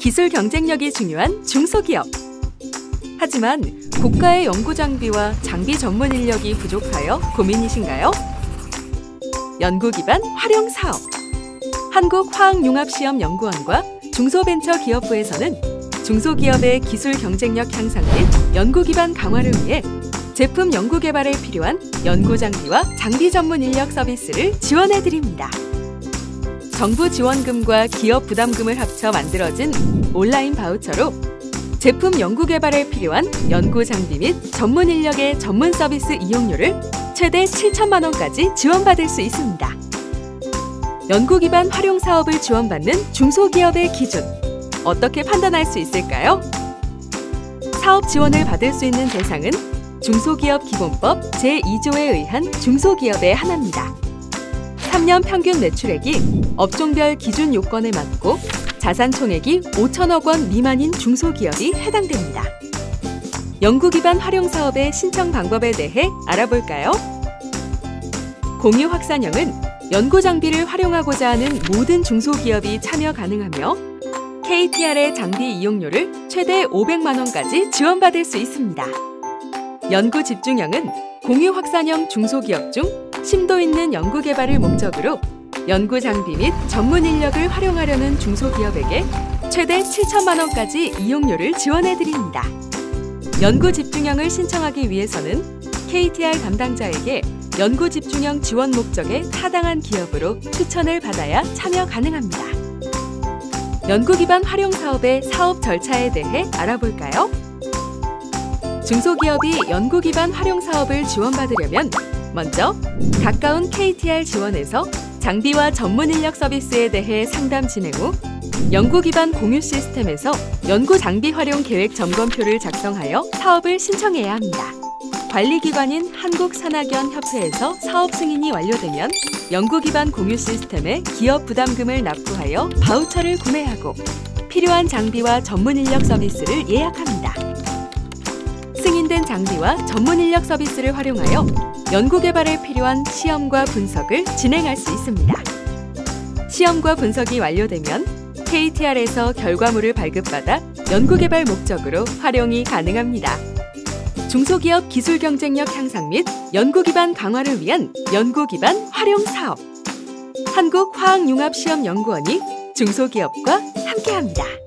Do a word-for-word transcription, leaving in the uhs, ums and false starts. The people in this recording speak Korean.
기술 경쟁력이 중요한 중소기업. 하지만 고가의 연구 장비와 장비 전문 인력이 부족하여 고민이신가요? 연구 기반 활용 사업. 한국화학융합시험연구원과 중소벤처기업부에서는 중소기업의 기술 경쟁력 향상 및 연구 기반 강화를 위해 제품 연구 개발에 필요한 연구 장비와 장비 전문 인력 서비스를 지원해 드립니다. 정부 지원금과 기업 부담금을 합쳐 만들어진 온라인 바우처로 제품 연구 개발에 필요한 연구 장비 및 전문 인력의 전문 서비스 이용료를 최대 칠천만 원까지 지원받을 수 있습니다. 연구 기반 활용 사업을 지원받는 중소기업의 기준, 어떻게 판단할 수 있을까요? 사업 지원을 받을 수 있는 대상은 중소기업 기본법 제이 조에 의한 중소기업에 한합니다. 삼 년 평균 매출액이 업종별 기준 요건에 맞고 자산 총액이 오천억 원 미만인 중소기업이 해당됩니다. 연구 기반 활용 사업의 신청 방법에 대해 알아볼까요? 공유 확산형은 연구 장비를 활용하고자 하는 모든 중소기업이 참여 가능하며 케이티알의 장비 이용료를 최대 오백만 원까지 지원받을 수 있습니다. 연구 집중형은 공유 확산형 중소기업 중 심도 있는 연구 개발을 목적으로 연구 장비 및 전문 인력을 활용하려는 중소기업에게 최대 칠천만 원까지 이용료를 지원해 드립니다. 연구 집중형을 신청하기 위해서는 케이티알 담당자에게 연구 집중형 지원 목적에 타당한 기업으로 추천을 받아야 참여 가능합니다. 연구 기반 활용 사업의 사업 절차에 대해 알아볼까요? 중소기업이 연구 기반 활용 사업을 지원받으려면 먼저 가까운 케이티알 지원에서 장비와 전문 인력 서비스에 대해 상담 진행 후 연구 기반 공유 시스템에서 연구 장비 활용 계획 점검표를 작성하여 사업을 신청해야 합니다. 관리기관인 한국산학연협회에서 사업 승인이 완료되면 연구 기반 공유 시스템에 기업 부담금을 납부하여 바우처를 구매하고 필요한 장비와 전문 인력 서비스를 예약합니다. 승인된 장비와 전문 인력 서비스를 활용하여 연구 개발에 필요한 시험과 분석을 진행할 수 있습니다. 시험과 분석이 완료되면 케이티알에서 결과물을 발급받아 연구 개발 목적으로 활용이 가능합니다. 중소기업 기술 경쟁력 향상 및 연구 기반 강화를 위한 연구 기반 활용 사업. 한국화학융합시험연구원이 중소기업과 함께합니다.